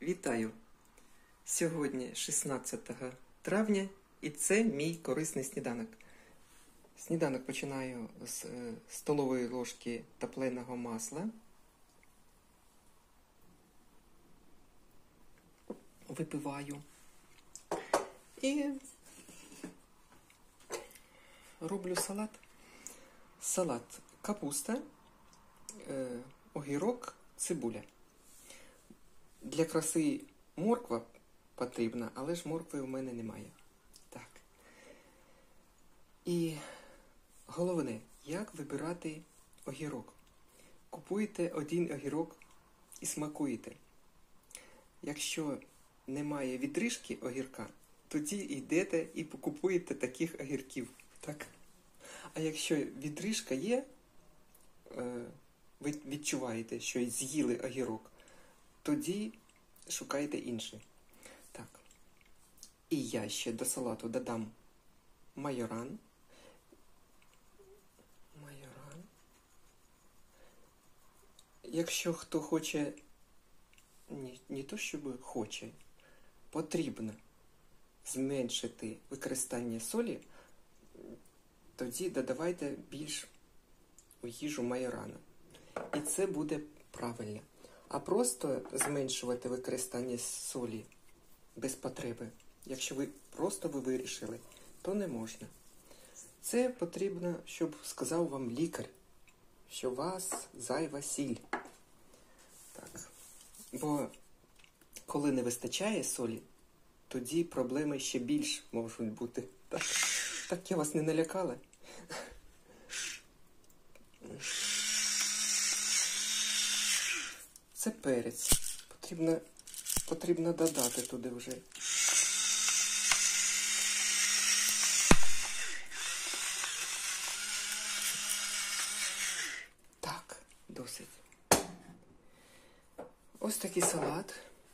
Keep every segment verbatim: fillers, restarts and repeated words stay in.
Вітаю! Сьогодні шістнадцяте травня і це мій корисний сніданок. Сніданок починаю з столової ложки топленого масла. Випиваю. І роблю салат. Салат капуста, огірок, цибуля. Для краси морква потрібна, але ж моркви у мене немає. Так. І головне, як вибирати огірок. Купуєте один огірок і смакуєте. Якщо немає відрижки огірка, тоді йдете і покупуєте таких огірків. Так? А якщо відрижка є, ви відчуваєте, що з'їли огірок, тоді шукайте інший. Так. І я ще до салату додам майоран. Майоран. Якщо хто хоче, не, не то щоб хоче, потрібно зменшити використання солі, тоді додавайте більш у їжу майорану. І це буде правильно. А просто зменшувати використання солі без потреби, якщо ви просто ви вирішили, то не можна. Це потрібно, щоб сказав вам лікар, що у вас зайва сіль. Так. Бо коли не вистачає солі, тоді проблеми ще більш можуть бути. Так, так я вас не налякала? Це перець. Потрібно, потрібно додати туди вже. Так, досить. Ось такий салат.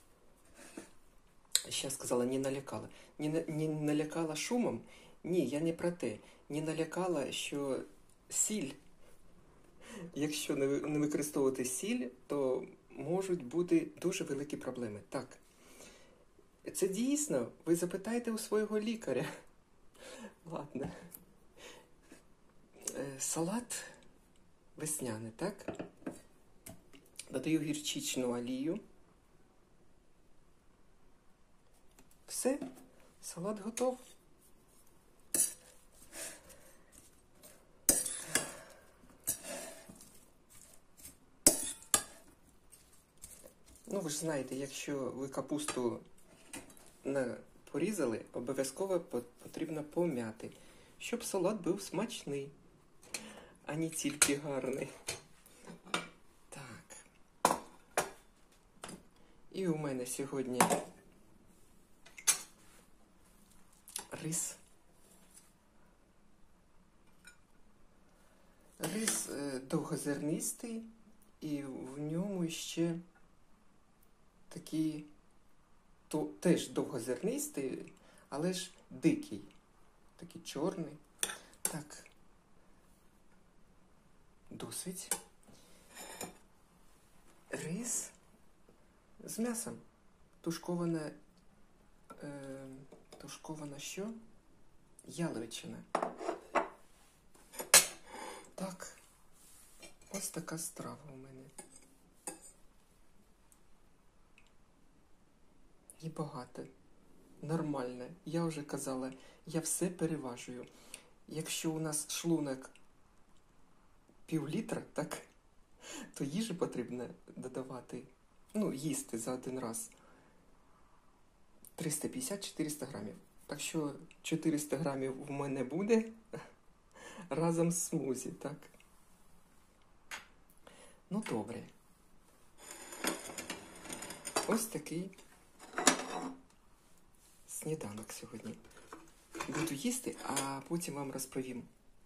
Ще сказала, не налякала. Не, не налякала шумом? Ні, я не про те. Не налякала, що сіль, якщо не використовувати сіль, то можуть бути дуже великі проблеми. Так. Це дійсно, ви запитайте у свого лікаря. Ладно. Салат весняний, так? Додаю гірчичну олію. Все, салат готов. Ну, ви ж знаєте, якщо ви капусту порізали, обов'язково потрібно пом'яти, щоб салат був смачний, а не тільки гарний. Так. І у мене сьогодні рис. Рис довгозернистий, і в ньому ще такий, то, теж довгозернистий, але ж дикий. Такий чорний. Так. Досить. Рис з м'ясом. Тушкована, е, тушкована що? Яловичина. Так. Ось така страва у мене. І багато. Нормально. Я вже казала, я все переважую. Якщо у нас шлунок пів літра, так, то їжі потрібно додавати, ну, їсти за один раз триста п'ятдесят - чотириста грамів. Так що чотириста грамів в мене буде разом з смузі, так? Ну, добре. Ось такий сніданок сьогодні. Буду їсти, а потім вам розповім.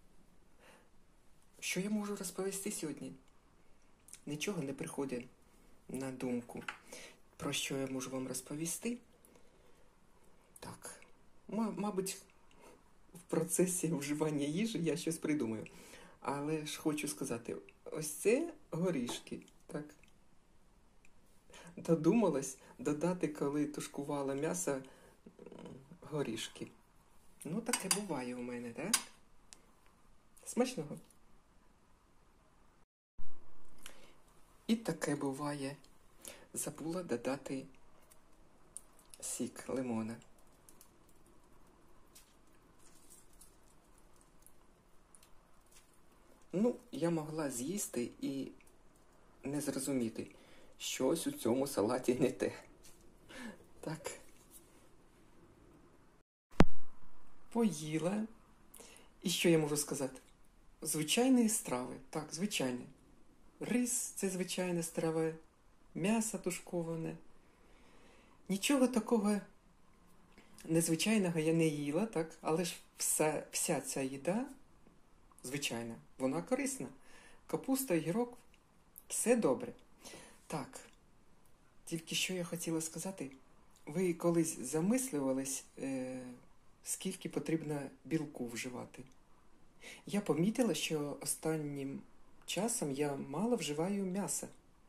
Що я можу розповісти сьогодні? Нічого не приходить на думку. Про що я можу вам розповісти? Так. Мабуть, в процесі вживання їжі я щось придумаю. Але ж хочу сказати, ось це горішки, так? додумалась додати, коли тушкувала м'ясо, м, горішки. Ну, таке буває у мене, так? Смачного. І таке буває. Забула додати сік лимона. Ну, я могла з'їсти і не зрозуміти, щось у цьому салаті не те. Так. Поїла. І що я можу сказати? Звичайні страви. Так, звичайні. Рис – це звичайна страва. М'ясо тушковане. Нічого такого незвичайного я не їла, так? Але ж вся, вся ця їда, звичайна, вона корисна. Капуста, огірок – все добре. Так, тільки що я хотіла сказати. Ви колись замислювались, е, скільки потрібно білку вживати? Я помітила, що останнім часом я мало вживаю м'яса.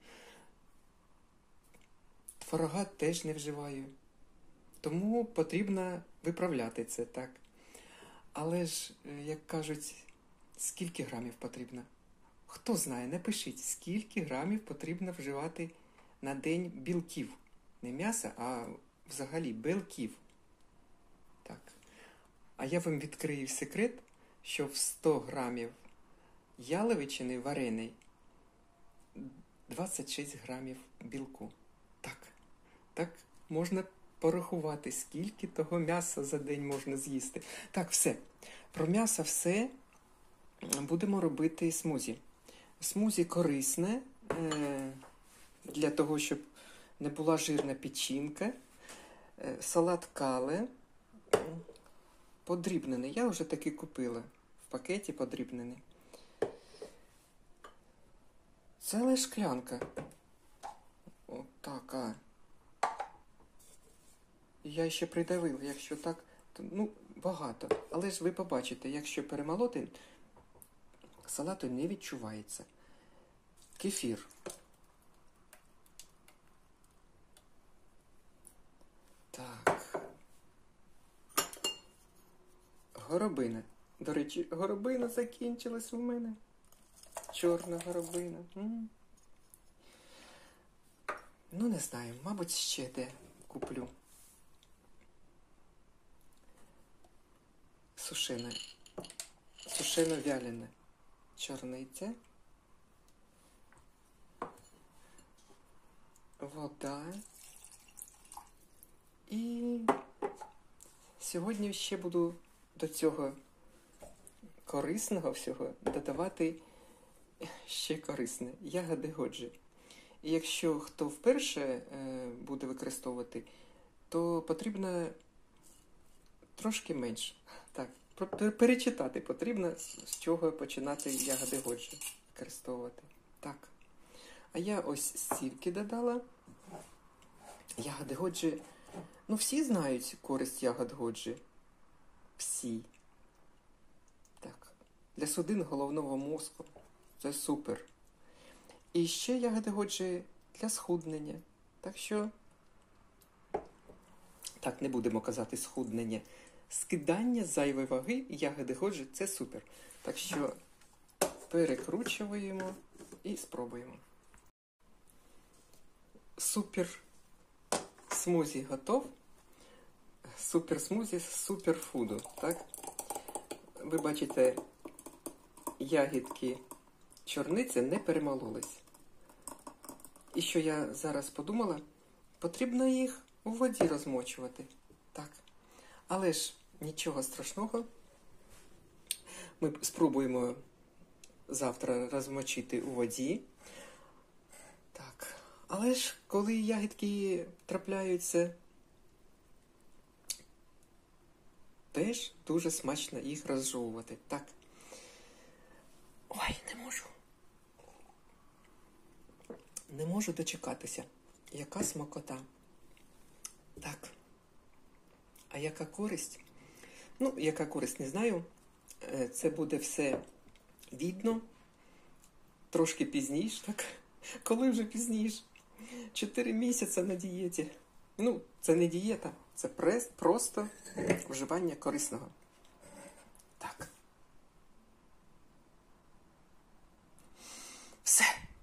Творога теж не вживаю. Тому потрібно виправляти це, так. Але ж, як кажуть, скільки грамів потрібно? Хто знає, напишіть, скільки грамів потрібно вживати на день білків. Не м'яса, а взагалі білків. Так. А я вам відкрию секрет, що в сто грамів яловичини вареної двадцять шість грамів білку. Так. Так можна порахувати, скільки того м'яса за день можна з'їсти. Так, все. Про м'ясо все. Будемо робити смузі. Смузі корисне е, для того, щоб не була жирна печінка. Е, салат кале подрібнений. Я вже таки купила. В пакеті подрібнений. Ціла шклянка. Отака. Я ще придавила, якщо так, то, ну, багато. Але ж ви побачите, якщо перемолоти, салату не відчувається. Кефір. Так. Горобина. До речі, горобина закінчилась у мене. Чорна горобина. М-м. Ну, не знаю, мабуть, ще де куплю. Сушене. Сушено-вялене. Чорниця. Вода. І сьогодні ще буду до цього корисного всього додавати ще корисне. Ягоди Годжі. І якщо хто вперше е, буде використовувати, то потрібно трошки менше. Так, перечитати потрібно, з чого починати ягоди Годжі використовувати. Так. А я ось стільки додала. Ягоди Годжі. Ну, всі знають користь ягод Годжі. Всі. Так. Для судин головного мозку. Це супер. І ще ягоди Годжі для схуднення. Так що, так, не будемо казати схуднення. Скидання зайвої ваги ягоди Годжі – це супер. Так що перекручуємо і спробуємо. Супер смузі готов. Супер смузі з суперфуду. Так? Ви бачите, ягідки чорниці не перемололись. І що я зараз подумала, потрібно їх у воді розмочувати. Так. Але ж нічого страшного. Ми спробуємо завтра розмочити у воді. Так. Але ж коли ягідки трапляються, теж дуже смачно їх розжовувати. Так. Ой, не можу. Не можу дочекатися. Яка смакота. Так. А яка користь? Ну, яка користь, не знаю. Це буде все видно. Трошки пізніше, так? Коли вже пізніше? Чотири місяці на дієті. Ну, це не дієта, це прес, просто вживання корисного. Так. Все.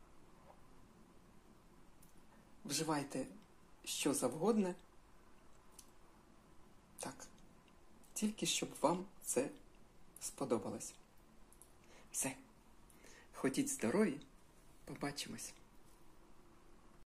Вживайте що завгодно. Так. Тільки щоб вам це сподобалось. Все. Ходіть здорові. Побачимось.